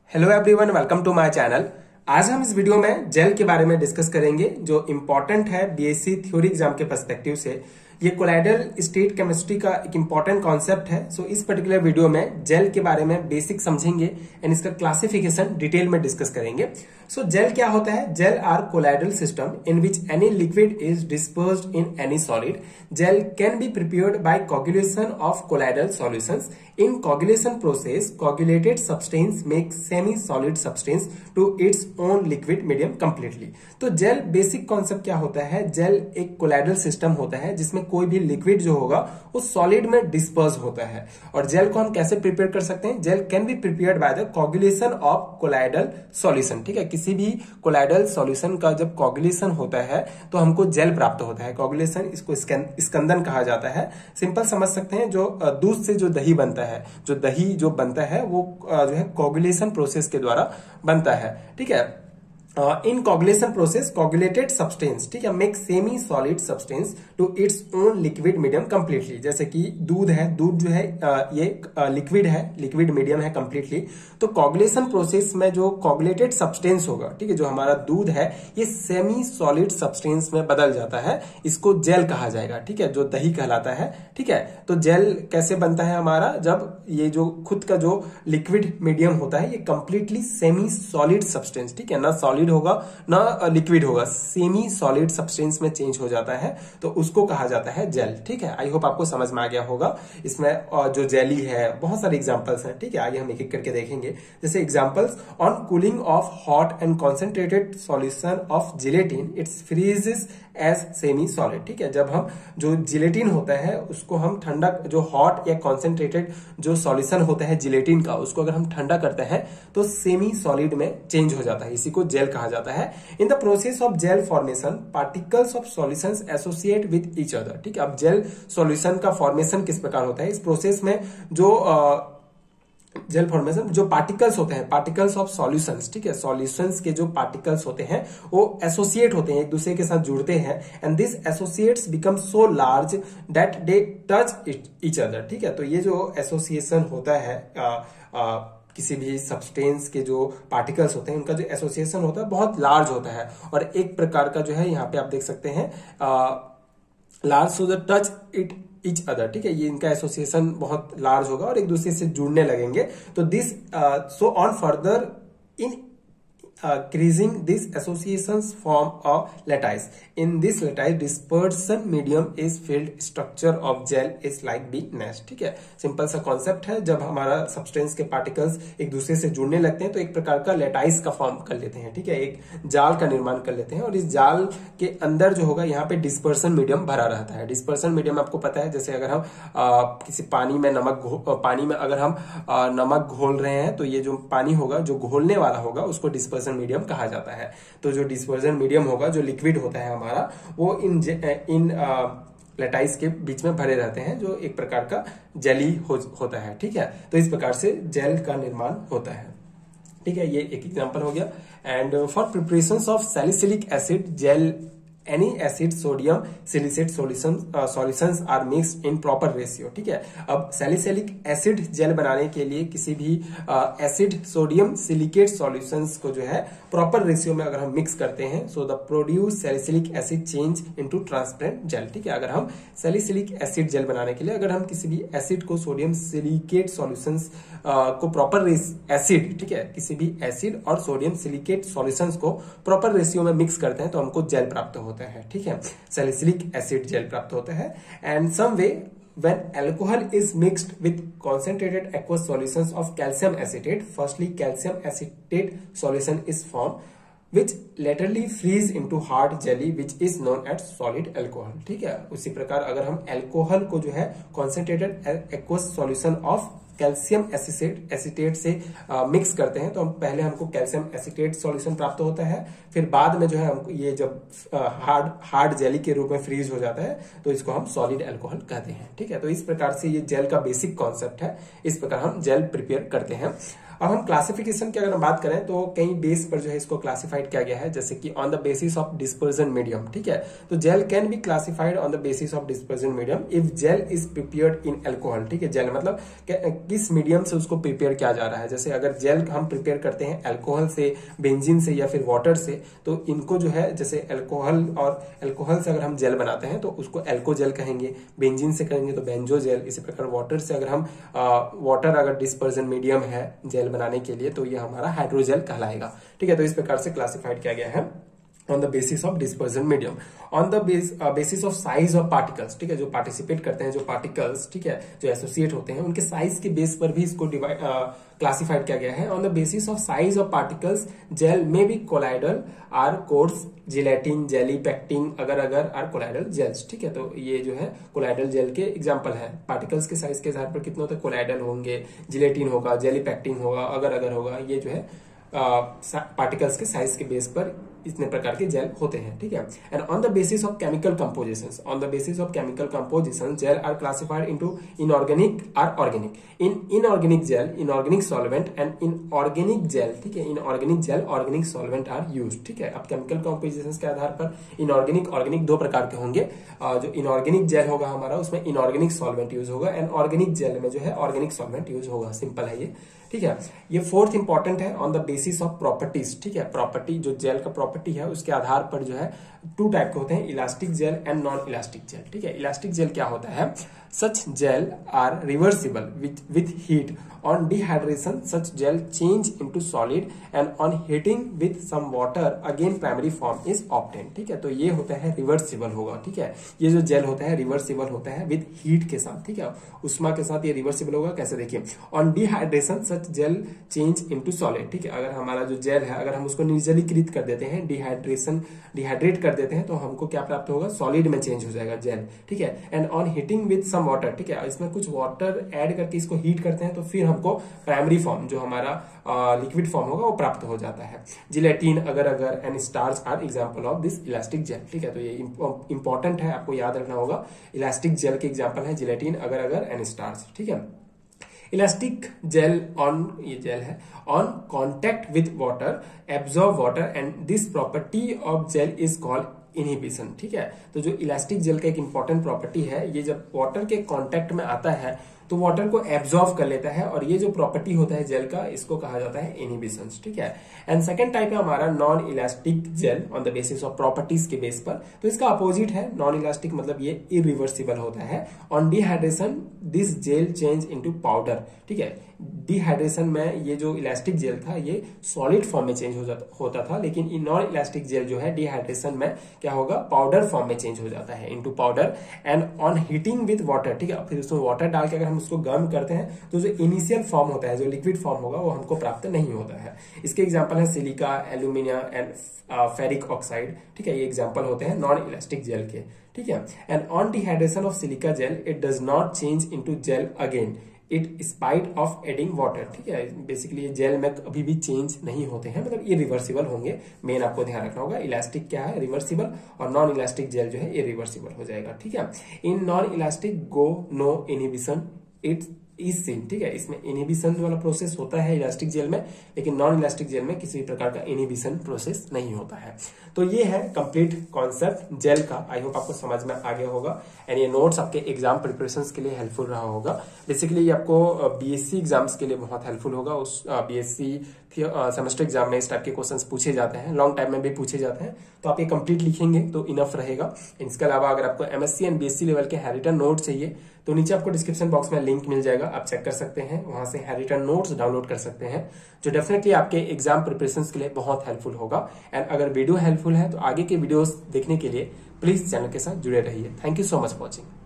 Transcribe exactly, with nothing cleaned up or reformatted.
Hello everyone, welcome to my channel. आज हम इस वीडियो में जेल के बारे में डिस्कस करेंगे जो इम्पोर्टेंट है बीएससी थ्योरी एग्जाम के पर्सपेक्टिव से। ये कोलाइडल स्टेट केमिस्ट्री का एक इंपॉर्टेंट कॉन्सेप्ट है। सो इस पर्टिकुलर वीडियो में जेल के बारे में बेसिक समझेंगे एंड इसका क्लासिफिकेशन डिटेल में डिस्कस करेंगे। सो जेल क्या होता है? Gel are colloidal system in which any liquid is dispersed in any solid. Gel can be prepared by coagulation of colloidal solutions. In coagulation process, coagulated substance makes semi-solid substance to its own liquid medium completely। तो gel basic concept क्या होता है? Jail एक colloidal system होता है जिसमें कोई भी लिक्विड जो होगा वो सॉलिड में डिस्पर्स होता है। और जेल को हम कैसे प्रिपेयर कर सकते हैं? Gel can be prepared by the coagulation of colloidal solution. ठीक है, किसी भी कोलाइडल सॉल्यूशन का जब कोगुलेशन होता है तो हमको जेल प्राप्त होता है। कोगुलेशन इसको स्कंदन कहा जाता है। सिंपल समझ सकते हैं, जो दूध से जो दही बनता है, जो दही जो बनता है वो जो है कोगुलेशन प्रोसेस के द्वारा बनता है। ठीक है, in coagulation process coagulated substance, ठीक है, make semi solid substance to its own liquid medium completely. जैसे कि दूध है, दूध जो है ये लिक्विड है, लिक्विड मीडियम है कंप्लीटली। तो कोगुलेशन प्रोसेस में जो कोगुलेटेड सब्सटेंस होगा, ठीक है, जो हमारा दूध है ये सेमी सॉलिड सब्सटेंस में बदल जाता है। इसको जेल कहा जाएगा। ठीक है, जो दही कहलाता है। ठीक है, तो जेल कैसे बनता है हमारा? जब ये जो खुद का जो लिक्विड मीडियम होता है ये कंप्लीटली सेमी सॉलिड सब्सटेंस, ठीक है, ना सॉलिड होगा ना लिक्विड होगा, सेमी सॉलिड सब्सटेंस में चेंज हो जाता है, तो उसको कहा जाता है जेल। ठीक है, आई होप आपको समझ में आ गया होगा। इसमें जो जेली है बहुत सारे एग्जांपल्स हैं। ठीक है, आगे हम एक एक करके देखेंगे। जैसे examples, on cooling of hot and concentrated solution of gelatin its freezes as semi solid. ठीक है, जब हम जो जिलेटिन होता है उसको हम ठंडा, जो हॉट या कॉन्सेंट्रेटेड जो सॉल्यूशन होता है जिलेटिन का, उसको अगर हम ठंडा करते हैं तो सेमी सॉलिड में चेंज हो जाता है। इसी को जेल कहा जाता है। In the process of gel formation particles of solutions associate with each other. ठीक है, अब जेल सॉल्यूशन का फॉर्मेशन किस प्रकार होता है? इस प्रोसेस में जो आ, जेल फॉर्मेशन जो पार्टिकल्स होते हैं, पार्टिकल्स ऑफ सॉल्यूशंस, ठीक है, सॉल्यूशंस के जो पार्टिकल्स होते हैं वो एसोसिएट होते हैं, एक दूसरे के साथ जुड़ते हैं। And this associates become so large that they touch each other. ठीक है, तो ये जो एसोसिएशन होता है आ, आ, किसी भी सब्सटेंस के जो पार्टिकल्स होते हैं उनका जो एसोसिएशन होता है बहुत लार्ज होता है। और एक प्रकार का जो है यहाँ पे आप देख सकते हैं large so the touch it each other. ठीक है, ये इनका एसोसिएशन बहुत लार्ज होगा और एक दूसरे से जुड़ने लगेंगे। तो this so on further in increasing these associations form a lattice. In this lattice dispersion medium is filled, structure of gel is like the nest. ठीक है, सिंपल सा कॉन्सेप्ट है। जब हमारा सब्सटेंस के पार्टिकल्स एक दूसरे से जुड़ने लगते हैं तो एक प्रकार का लेटाइस का फॉर्म कर लेते हैं। ठीक है, एक जाल का निर्माण कर लेते हैं और इस जाल के अंदर जो होगा यहाँ पे डिस्पर्सन मीडियम भरा रहता है। डिस्पर्सन मीडियम आपको पता है, जैसे अगर हम आ, किसी पानी में नमक पानी में अगर हम आ, नमक घोल रहे हैं तो ये जो पानी होगा जो घोलने वाला होगा उसको डिस्पर्सन मीडियम कहा जाता है। तो जो डिस्पर्जन मीडियम होगा, जो लिक्विड होता है हमारा, वो इन इन लेटाइस के बीच में भरे रहते हैं, जो एक प्रकार का जेली हो, होता है। ठीक है, तो इस प्रकार से जेल का निर्माण होता है। ठीक है, ये एक एग्जांपल हो गया। And for preparation of salicylic acid gel any acid sodium silicate solution solutions are mixed in proper ratio. ठीक है, अब सैलिसिलिक एसिड जेल बनाने के लिए किसी भी एसिड सोडियम सिलिकेट सॉल्यूशंस को जो है प्रॉपर रेशियो में अगर हम मिक्स करते हैं, so the produce salicylic acid change into transparent gel. ठीक है, अगर हम सैलिसिलिक एसिड जेल बनाने के लिए अगर हम किसी भी एसिड को सोडियम सिलिकेट सॉल्यूशंस को प्रॉपर एसिड, ठीक है, किसी भी एसिड और सोडियम सिलिकेट सॉल्यूशंस को प्रॉपर रेशियो में मिक्स करते हैं तो हमको जेल प्राप्त होता है। ठीक है, सैलिसिलिक एसिड जेल प्राप्त होता है। And some way when alcohol is mixed with concentrated aqueous solutions of calcium acetate, firstly calcium acetate solution is formed which laterally freeze into hard jelly which is known as solid alcohol। ठीक है, उसी प्रकार अगर हम alcohol को जो है concentrated aqueous solution of calcium acetate acetate से मिक्स करते हैं तो हम पहले हमको कैल्शियम एसिटेट सॉल्यूशन प्राप्त होता है, फिर बाद में जो है हमको ये जब हार्ड हार्ड जेली के रूप में फ्रीज हो जाता है तो इसको हम सॉलिड अल्कोहल कहते हैं। ठीक है, तो इस प्रकार से ये जेल का बेसिक कॉन्सेप्ट है। इस प्रकार हम जेल प्रिपेयर करते हैं। अब हम क्लासिफिकेशन की अगर हम बात करें तो कई बेस पर जो है इसको क्लासिफाइड किया गया है, जैसे कि on the basis of dispersion medium, ठीक है। तो gel can be classified on the basis of dispersion medium if gel is prepared in alcohol, ठीक है। जेल मतलब किस मीडियम से उसको प्रिपेयर किया जा रहा है। जैसे अगर जेल हम प्रिपेयर करते हैं अल्कोहल से, बेंजीन से या फिर वाटर से, तो इनको जो है जैसे अल्कोहल और अल्कोहल से अगर हम जेल बनाते हैं तो उसको एल्कोजेल कहेंगे, बेंजीन से कहेंगे तो बेंजोजेल। इसी प्रकार वाटर से अगर हम वाटर अगर डिस्पर्जन मीडियम है जेल बनाने के लिए तो ये हमारा हाइड्रोजेल कहलाएगा, ठीक है। तो इस प्रकार से क्लासिफाइड किया गया है on the basis of dispersion medium, on the basis of size of particles, ठीक है। जो पार्टिसिपेट करते हैं जो पार्टिकल्स, ठीक है, जो एसोसिएट होते हैं उनके साइज के बेस पर भी इसको डिवाइड क्लासिफाइड किया गया है। On the basis of size of particles gel में be colloidal are coarse, gelatin, jelly, pectin, agar agar are colloidal gels, ठीक है। तो ये जो है कोलाइडल जेल के एग्जांपल है। पार्टिकल्स के साइज के आधार पर कितने होते हैं, कोलाइडल होंगे, जिलेटिन होगा, जेली पेक्टिन होगा, अगर अगर होगा। ये जो है पार्टिकल्स के साइज के बेस पर इतने प्रकार के जेल होते हैं, ठीक है। And on the basis of chemical compositions, on the basis of chemical composition gel are classified into inorganic or organic. In inorganic gel, inorganic solvent and inorganic gel, ठीक है। Inorganic gel, organic solvent are used, ठीक है। अब chemical compositions के आधार पर inorganic, organic दो प्रकार के होंगे। जो इनऑर्गेनिक जेल होगा हमारा उसमें इनऑर्गेनिक सॉल्वेंट यूज होगा, एंड ऑर्गेनिक जेल में जो है ऑर्गेनिक सॉल्वेंट यूज होगा। सिंपल है ये, ठीक है। ये फोर्थ इंपॉर्टेंट है, on the basis of properties, ठीक है। प्रॉपर्टी जो जेल का प्रॉपर्टी है उसके आधार पर जो है टू टाइप के होते हैं, elastic gel and non elastic gel, ठीक है। इलास्टिक जेल क्या होता है, such gel are reversible with heat, on dehydration such gel change into solid and on heating with some water again primary form is obtain, ठीक है। तो ये होता है रिवर्सिबल होगा, ठीक है। ये जो जेल होता है रिवर्सिबल होता है विथ हीट के साथ, ठीक है, उष्मा के साथ ये रिवर्सिबल होगा। कैसे, देखिए, on dehydration such gel change into solid, ठीक है। अगर हमारा जो जेल है अगर हम उसको निर्जलीकृत कर देते हैं, डिहाइड्रेशन डिहाइड्रेट कर देते हैं तो हमको क्या प्राप्त होगा, सॉलिड में चेंज हो जाएगा जेल, ठीक है। And on heating with some water, ठीक है, इसमें कुछ वाटर ऐड करके इसको हीट करते हैं तो फिर हमको प्राइमरी फॉर्म जो हमारा लिक्विड फॉर्म होगा वो प्राप्त हो जाता है। Gelatin, agar agar and starch are example of this elastic gel, ठीक है। तो ये इंपॉर्टेंट है, आपको याद रखना होगा। इलास्टिक जेल के एग्जांपल है gelatin, agar agar and starch, ठीक है। इलास्टिक जेल ऑन, ये जेल है, on contact with water absorb water and this property of gel is called inhibition, ठीक है। तो जो इलास्टिक जेल का एक इंपॉर्टेंट प्रॉपर्टी है, ये जब वाटर के कांटेक्ट में आता है तो वाटर को एब्जॉर्ब कर लेता है, और ये जो प्रॉपर्टी होता है जेल का इसको कहा जाता है इनहिबिशन, ठीक है। एंड सेकंड टाइप है हमारा non elastic gel on the basis of properties के बेस पर। तो इसका अपोजिट है नॉन इलास्टिक, मतलब ये इरिवर्सिबल होता है। On dehydration this gel change into powder, ठीक है। डिहाइड्रेशन में ये जो इलास्टिक जेल था ये सॉलिड फॉर्म में चेंज हो जाता होता था, लेकिन नॉन इलास्टिक जेल जो है डिहाइड्रेशन में क्या होगा, पाउडर फॉर्म में चेंज हो जाता है into powder. And on heating with water, ठीक है, फिर उसमें वाटर डाल के अगर हम उसको गर्म करते हैं तो जो इनिशियल फॉर्म होता है, जो लिक्विड फॉर्म होगा वो हमको प्राप्त नहीं होता है। इसके एग्जांपल है silica, aluminium and ferric oxide, ठीक है। ये एग्जांपल होते हैं नॉन इलास्टिक जेल के, ठीक है। And on dehydration of silica gel it does not change into gel again it spite of adding water, ठीक है। बेसिकली ये जेल में अभी भी चेंज नहीं होते हैं, मतलब ये रिवर्सिबल होंगे। मेन आपको ध्यान रखना होगा, इलास्टिक क्या है, रिवर्सिबल, और नॉन इलास्टिक जेल जो है ये रिवर्सिबल हो जाएगा, ठीक है। In non elastic go no inhibition it is seen, ठीक है। इसमें इनहिबिशन वाला प्रोसेस होता है इलास्टिक जेल में, लेकिन नॉन इलास्टिक जेल में किसी प्रकार का इनहिबिशन प्रोसेस नहीं होता है। तो ये है कंप्लीट कॉन्सेप्ट जेल का। आई होप आपको समझ में आ गया होगा, एंड ये नोट्स आपके एग्जाम प्रिपरेशंस के लिए हेल्पफुल रहा होगा। बेसिकली ये आपको बीएससी एग्जाम्स के लिए बहुत हेल्पफुल होगा। उस बीएससी सेमेस्टर एग्जाम में इस टाइप के क्वेश्चंस पूछे जाते हैं, लॉन्ग टाइम में भी पूछे जाते हैं, तो आप ये कंप्लीट लिखेंगे तो इनफ रहेगा। इसके अलावा अगर आपको एमएससी एंड बीएससी लेवल के हैरिटन नोट चाहिए तो नीचे आपको डिस्क्रिप्शन बॉक्स में लिंक मिल जाएगा, आप चेक कर सकते हैं, वहां से हैरिटन नोट्स डाउनलोड कर सकते हैं, जो डेफिनेटली आपके एग्जाम प्रिपरेशंस के लिए बहुत हेल्पफुल होगा। एंड अगर वीडियो हेल्पफुल है तो आगे के वीडियोस देखने के लिए प्लीज चैनल के साथ जुड़े रहिए। Thank you so much for watching.